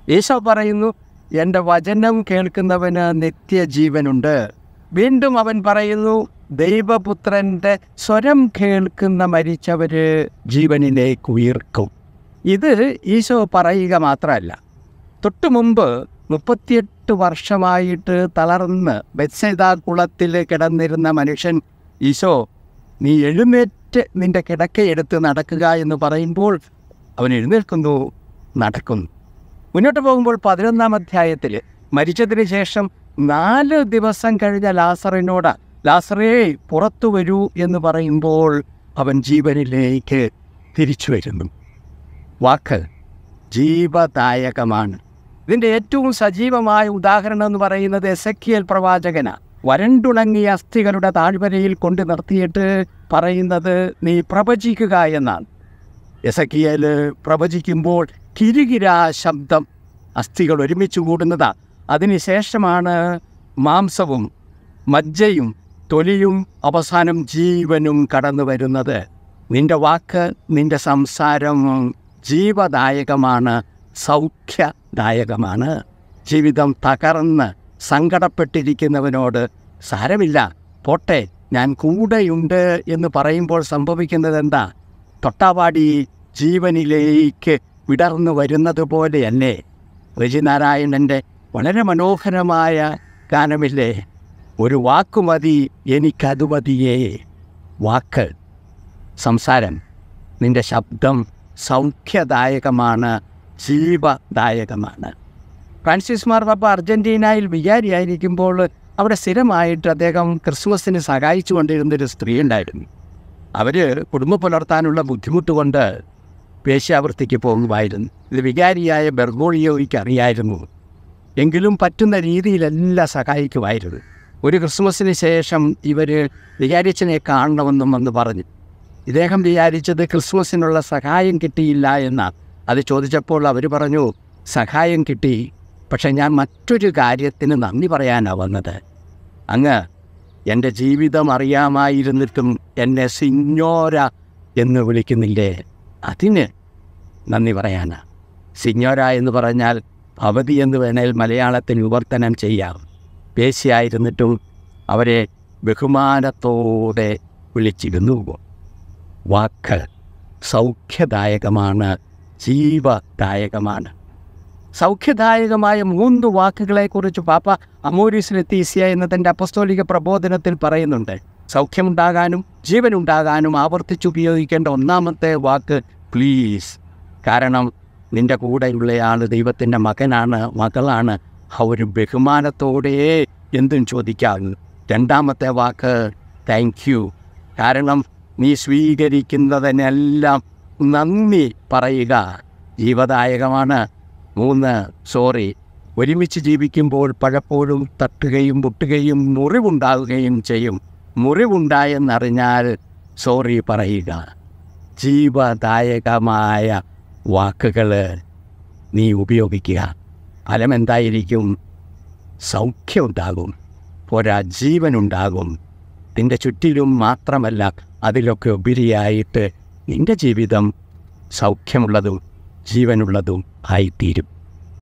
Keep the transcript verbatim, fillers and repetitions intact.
ഈശോ പറയുന്നു, എൻ്റെ വചനം കേൾക്കുന്നവന് നിത്യജീവനുണ്ട്. വീണ്ടും അവൻ പറയുന്നു, ദൈവപുത്രൻ്റെ സ്വരം കേൾക്കുന്ന മരിച്ചവർ ജീവനിലേക്ക് ഉയർക്കും. ഇത് ഈശോ പറയുക മാത്രമല്ല, തൊട്ടു മുമ്പ് മുപ്പത്തിയെട്ട് വർഷമായിട്ട് തളർന്ന് ബെത്സൈദാ കുളത്തിൽ കിടന്നിരുന്ന മനുഷ്യൻ ഈശോ നീ എഴുന്നേറ്റ് നിൻ്റെ കിടക്കയെടുത്ത് നടക്കുക എന്ന് പറയുമ്പോൾ അവൻ എഴുന്നേൽക്കുന്നു, നടക്കുന്നു. മുന്നോട്ട് പോകുമ്പോൾ പതിനൊന്നാം അധ്യായത്തിൽ മരിച്ചതിന് ശേഷം നാല് ദിവസം കഴിഞ്ഞ ലാസറിനോട് ലാസറേ പുറത്തു വരൂ എന്ന് പറയുമ്പോൾ അവൻ ജീവനിലേക്ക് തിരിച്ചു വരുന്നു. വാക്ക് ജീവദായകമാണ്. ഇതിൻ്റെ ഏറ്റവും സജീവമായ ഉദാഹരണം എന്ന് പറയുന്നത് എസെക്കിയേൽ പ്രവാചകനാണ്. വരണ്ടുണങ്ങിയ അസ്ഥികളുടെ താഴ്വരയിൽ കൊണ്ട് നിർത്തിയിട്ട് പറയുന്നത് നീ പ്രവചിക്കുക എന്നാണ്. എസെക്കിയേൽ പ്രവചിക്കുമ്പോൾ കിരികിരാ ശബ്ദം, അസ്ഥികൾ ഒരുമിച്ച് കൂടുന്നതാണ്. അതിനുശേഷമാണ് മാംസവും മജ്ജയും തൊലിയും അവസാനം ജീവനും കടന്നു വരുന്നത്. നിൻ്റെ വാക്ക്, നിൻ്റെ സംസാരം ജീവദായകമാണ്, സൗഖ്യദായകമാണ്. ജീവിതം തകർന്ന് സങ്കടപ്പെട്ടിരിക്കുന്നവനോട് സാരമില്ല, പോട്ടെ, ഞാൻ കൂടെയുണ്ട് എന്ന് പറയുമ്പോൾ സംഭവിക്കുന്നത് എന്താ? തൊട്ടാവാടി ജീവനിലേക്ക് വിടർന്നു വരുന്നത് പോലെയല്ലേ? രജിനാരായണൻ്റെ വളരെ മനോഹരമായ ഗാനമില്ലേ, ഒരു വാക്കുമതി എനിക്കതു മതിയേ. വാക്ക്, സംസാരം, നിൻ്റെ ശബ്ദം സൗഖ്യദായകമാണ്, ജീവദായകമാണ്. ഫ്രാൻസിസ് മാർപ്പാപ്പ അർജൻറ്റീനയിൽ വികാരിയായിരിക്കുമ്പോൾ അവിടെ സ്ഥിരമായിട്ട് അദ്ദേഹം ക്രിസ്മസിന് സഹായിച്ചു കൊണ്ടിരുന്നൊരു സ്ത്രീ ഉണ്ടായിരുന്നു. അവർ കുടുംബം പുലർത്താനുള്ള ബുദ്ധിമുട്ട് കൊണ്ട് വേശ്യാവൃത്തിക്ക് പോകുമായിരുന്നു. ഇത് വികാരിയായ ബെർഗോളിയോയ്ക്ക് അറിയായിരുന്നു. എങ്കിലും പറ്റുന്ന രീതിയിലെല്ലാം സഹായിക്കുമായിരുന്നു. ഒരു ക്രിസ്മസിന് ശേഷം ഇവർ വികാരിച്ചനെ കാണണമെന്നും വന്ന് പറഞ്ഞു. ഇദ്ദേഹം വിചാരിച്ചത് ക്രിസ്മസിനുള്ള സഹായം കിട്ടിയില്ല എന്നാണ്. അത് ചോദിച്ചപ്പോൾ അവർ പറഞ്ഞു, സഹായം കിട്ടി, പക്ഷെ ഞാൻ മറ്റൊരു കാര്യത്തിന് നന്ദി പറയാനാണ് വന്നത്. അങ്ങ് എൻ്റെ ജീവിതം അറിയാമായിരുന്നിട്ടും എന്നെ സിഞ്ഞോര എന്ന് വിളിക്കുന്നില്ലേ, അതിന് നന്ദി പറയാനാണ്. സിഞ്ഞോര എന്ന് പറഞ്ഞാൽ ഭവതി എന്ന് വേണേൽ മലയാളത്തിൽ വിവർത്തനം ചെയ്യാം. വേശ്യയായിരുന്നിട്ടും അവരെ ബഹുമാനത്തോടെ വിളിച്ചിരുന്നു. വാക്ക് സൗഖ്യദായകമാണ്, ജീവദായകമാണ്. സൗഖ്യദായകമായ മൂന്ന് വാക്കുകളെക്കുറിച്ച് പാപ്പ അമോരിസ് ലെത്തീസിയ എന്ന തൻ്റെ അപ്പസ്തോലിക പ്രബോധനത്തിൽ പറയുന്നുണ്ട്. സൗഖ്യമുണ്ടാകാനും ജീവനുണ്ടാകാനും ആവർത്തിച്ചുപയോഗിക്കേണ്ട ഒന്നാമത്തെ വാക്ക് പ്ലീസ്. കാരണം നിൻ്റെ കൂടെയുള്ളയാൾ ദൈവത്തിൻ്റെ മകനാണ്, മകളാണ്. അവർ ബഹുമാനത്തോടെ എന്തും ചോദിക്കാവുന്നു. രണ്ടാമത്തെ വാക്ക് താങ്ക് യു. കാരണം നീ സ്വീകരിക്കുന്നതിനെല്ലാം നന്ദി പറയുക, ജീവദായകമാണ്. മൂന്ന് സോറി. ഒരുമിച്ച് ജീവിക്കുമ്പോൾ പലപ്പോഴും തട്ടുകയും പൊട്ടുകയും മുറിവുണ്ടാവുകയും ചെയ്യും. മുറിവുണ്ടായെന്നറിഞ്ഞാൽ സോറി പറയുക. ജീവദായകമായ വാക്കുകൾ നീ ഉപയോഗിക്കുക. ഫലമെന്തായിരിക്കും? സൗഖ്യമുണ്ടാകും, പോരാ ജീവനുണ്ടാകും. നിൻ്റെ ചുറ്റിലും മാത്രമല്ല, അതിലൊക്കെ ഉപരിയായിട്ട് നിൻ്റെ ജീവിതം സൗഖ്യമുള്ളതും ജീവനുള്ളതും ആയിത്തീരും.